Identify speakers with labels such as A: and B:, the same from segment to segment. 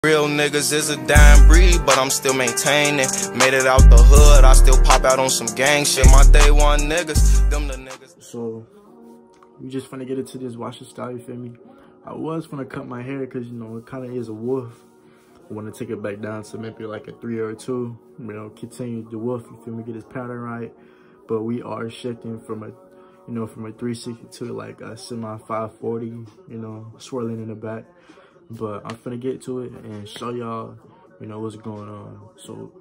A: Real niggas is a dying breed, but I'm still maintaining. Made it out the hood, I still pop out on some gang shit. My day one niggas, them the niggas.
B: So, we just finna get into this washing style, you feel me? I was finna cut my hair because, you know, it kind of is a wolf. I want to take it back down to maybe like a 3 or a 2. You know, continue the wolf, you feel me? Get his pattern right. But we are shifting from a, you know, from a 360 to like a semi 540, you know, swirling in the back. But I'm finna get to it and show y'all, you know, what's going on. So,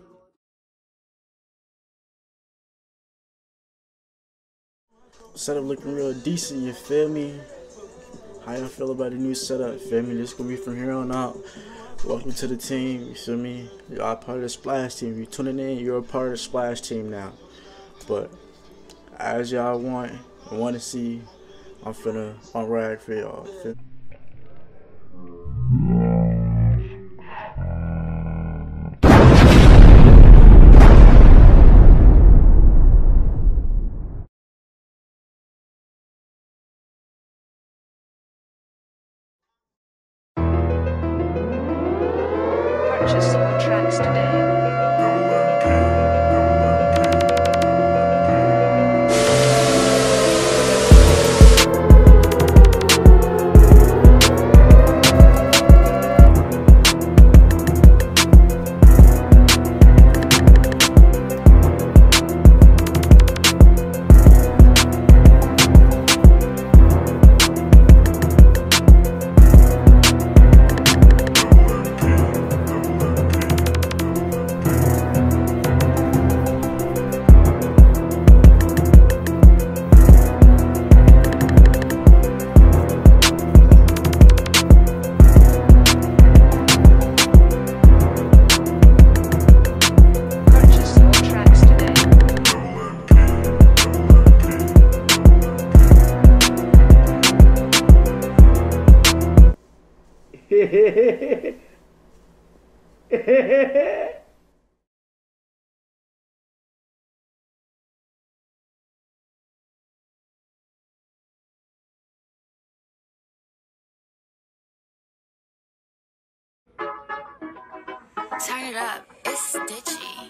B: setup looking real decent, you feel me? How y'all feel about the new setup, you feel me? This gonna be from here on out. Welcome to the team, you feel me? Y'all are part of the Splash team. If you're tuning in, you're a part of the Splash team now. But as y'all want to see, I'm finna unrag for y'all.
C: Purchase your tracks today.
D: Turn it up, it's Stitchy.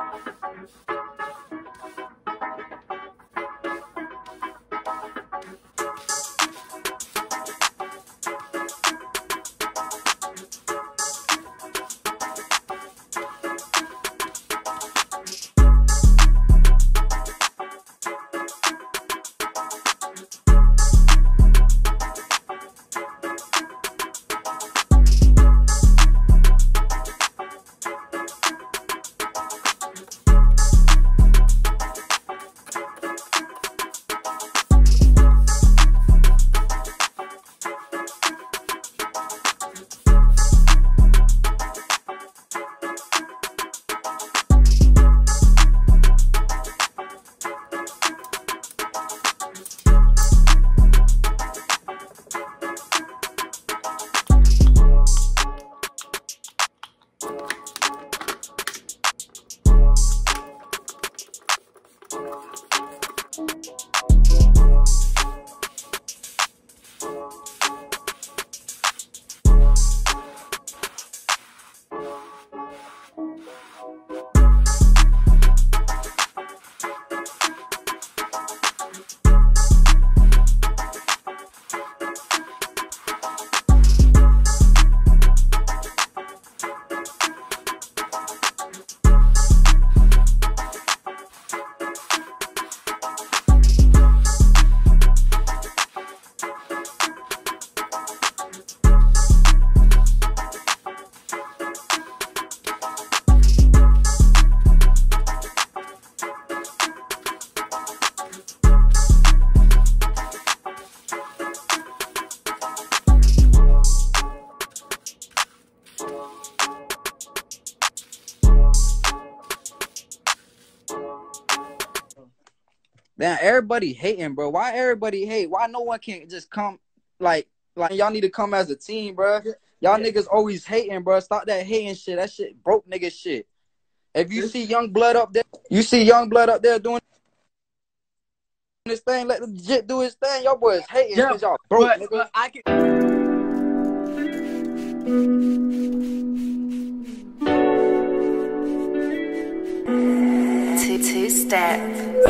E: Man, everybody hating, bro. Why everybody hate? Why no one can just come, like y'all need to come as a team, bro. Y'all niggas always hating, bro. Stop that hating shit. That shit broke nigga shit. If you see young blood up there, doing this thing, let the legit do his thing. Y'all boys hating because y'all broke, nigga.
F: But I can.
D: Two-step.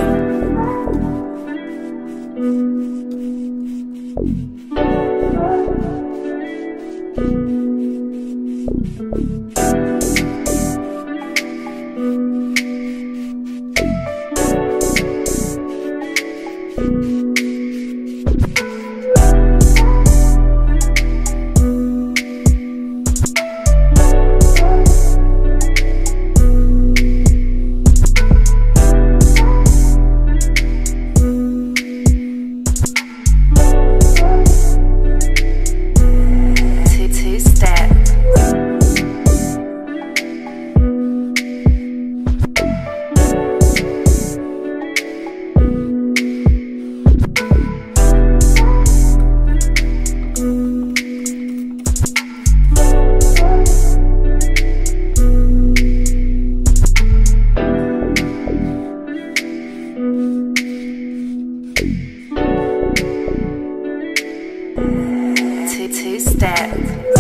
D: Two-step.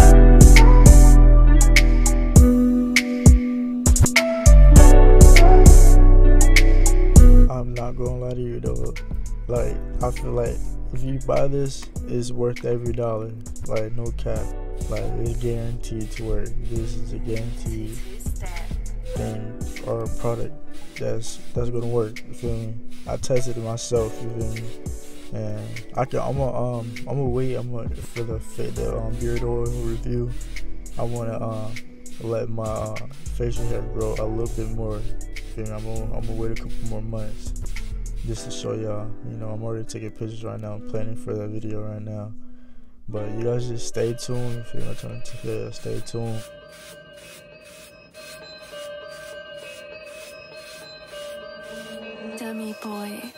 B: I'm not gonna lie to you though. Like, I feel like if you buy this, it's worth every dollar. Like, no cap. Like, it's guaranteed to work. This is a guaranteed thing or a product that's gonna work. You feel me? I tested it myself. You feel me? And I'm gonna wait. For the beard oil review. I wanna let my facial hair grow a little bit more. I'm gonna wait a couple more months just to show y'all. You know, I'm already taking pictures right now. I'm planning for that video right now. But you guys just stay tuned. If you're not trying to stay tuned.
D: Dummy boy.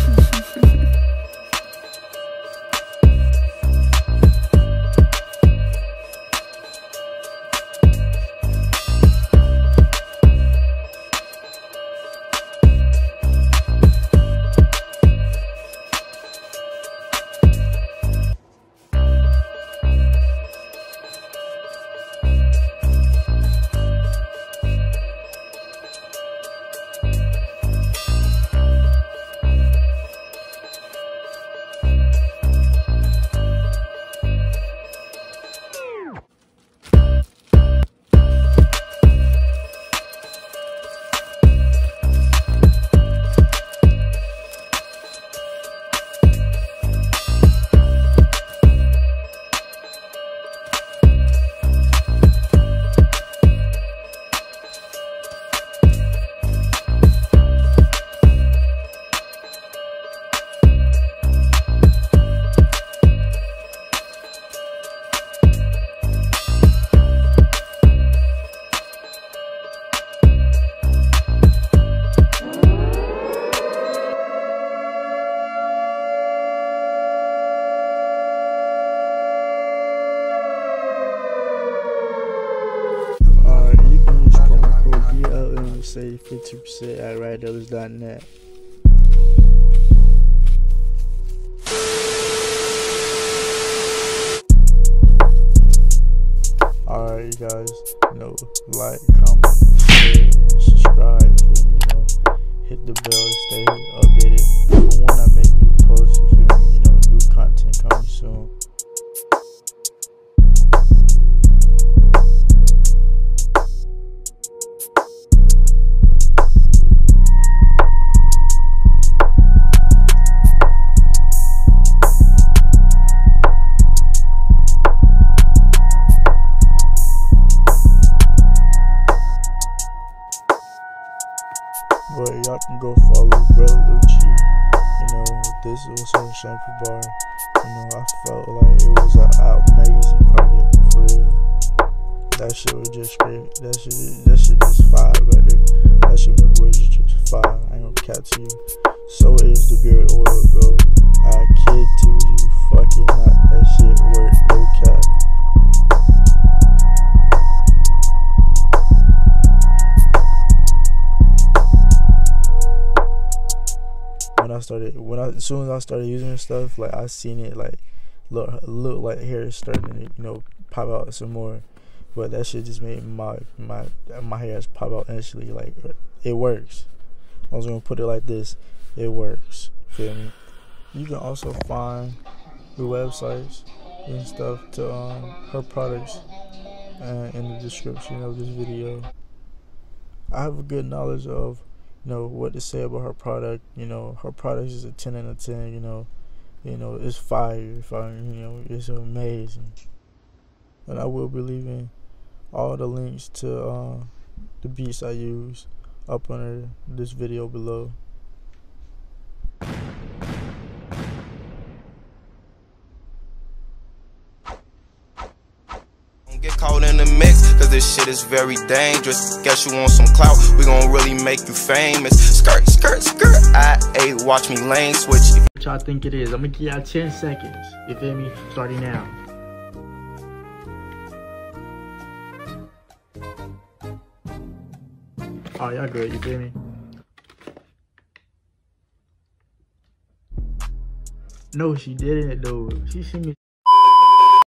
B: Say 50% at RideDealers.net. Alright, you guys, you know, like, comment, share, and subscribe. You know, hit the bell to stay updated for when I make new posts. You know, new content coming soon. But y'all can go follow Brother Lucci. You know, this was her shampoo bar. You know, I felt like it was an amazing product for real. That shit was just great. That shit just fire right there. That shit was just fire. I ain't gonna cap to you. So is the beard oil, bro. I kid to you fucking not. That shit work, no cap. As soon as I started using stuff, like I seen it like look like hair starting to, you know, pop out some more. but that shit just made my hairs pop out instantly. Like, it works. I was gonna put it like this. It works. Feel me? You can also find the websites and stuff to her products in the description of this video. I have a good knowledge of, you know, what to say about her product. You know, her product is a 10 out of 10. You know, it's fire. You know, it's amazing. And I will be leaving all the links to the beats I use up under this video below.
A: Get caught in the mix, cause this shit is very dangerous. Guess you want some clout, we gon' really make you famous. Skirt, skirt, skirt, I watch me lane switch.
B: What y'all think it is? I'm gonna give y'all 10 seconds. You feel me? Starting now. Oh, y'all good, you feel me? No, she didn't though. She sent me